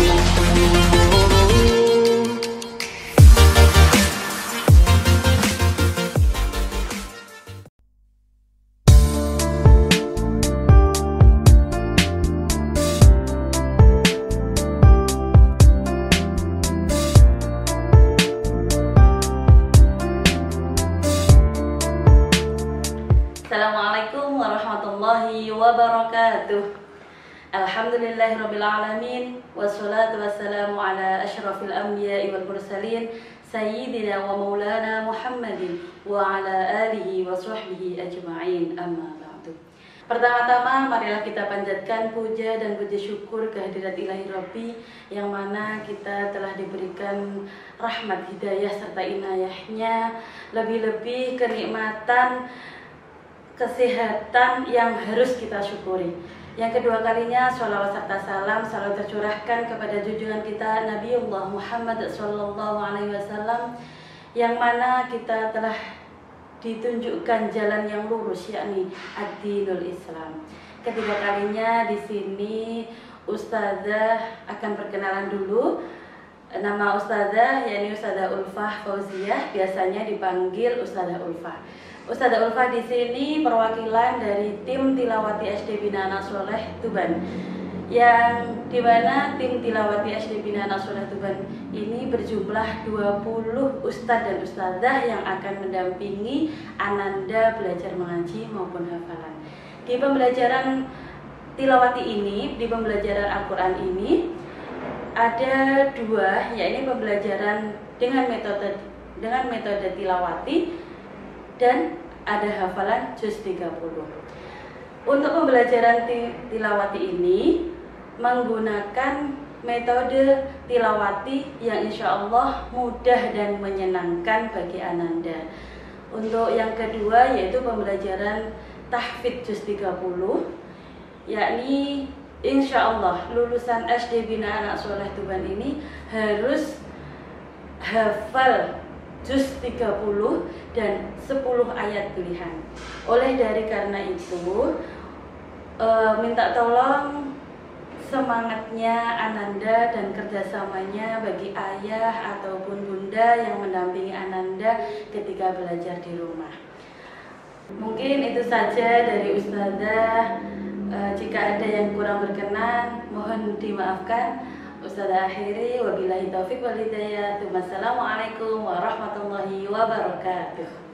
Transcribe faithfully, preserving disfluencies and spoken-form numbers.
Assalamu'alaikum warahmatullahi wabarakatuh. Alhamdulillahirabbil alamin, wassalatu wassalamu ala asyrafil anbiya'i wal mursalin sayyidina wa maulana Muhammadin wa ala alihi wa sahbihi ajma'in, amma ba'du. Pertama-tama marilah kita panjatkan puja dan puji syukur kehadirat ilahi Rabbi, yang mana kita telah diberikan rahmat hidayah serta inayahnya, lebih-lebih kenikmatan kesehatan yang harus kita syukuri. Yang kedua kalinya, sholawat serta salam selalu tercurahkan kepada junjungan kita Nabiullah Muhammad Shallallahu Alaihi Wasallam, yang mana kita telah ditunjukkan jalan yang lurus, yakni ad-dinul Islam. Ketiga kalinya di sini Ustazah akan perkenalan dulu. Nama Ustazah yakni Ustazah Ulfah Fauziyah, biasanya dipanggil Ustazah Ulfah. Ustazah Ulfah di sini perwakilan dari tim Tilawati S D Bina Anak Sholeh Tuban, yang dimana tim Tilawati S D Bina Anak Sholeh Tuban ini berjumlah dua puluh ustadz dan ustazah yang akan mendampingi ananda belajar mengaji maupun hafalan. Di pembelajaran tilawati ini, di pembelajaran Al-Quran ini ada dua, yaitu pembelajaran dengan metode dengan metode tilawati dan ada hafalan juz tiga puluh. Untuk pembelajaran tilawati ini menggunakan metode tilawati yang insya Allah mudah dan menyenangkan bagi ananda. Untuk yang kedua yaitu pembelajaran tahfidz juz tiga puluh, yakni insya Allah lulusan S D Bina Anak Sholeh Tuban ini harus hafal juz tiga puluh dan sepuluh ayat pilihan. Oleh dari karena itu, e, minta tolong semangatnya ananda dan kerjasamanya bagi ayah ataupun bunda yang mendampingi ananda ketika belajar di rumah. Mungkin itu saja dari Ustazah. E, jika ada yang kurang berkenan, mohon dimaafkan. Ustazah akhiri, wabillahi taufiq wal hidayah. Wassalamu'alaikum warahmatullahi wabarakatuh.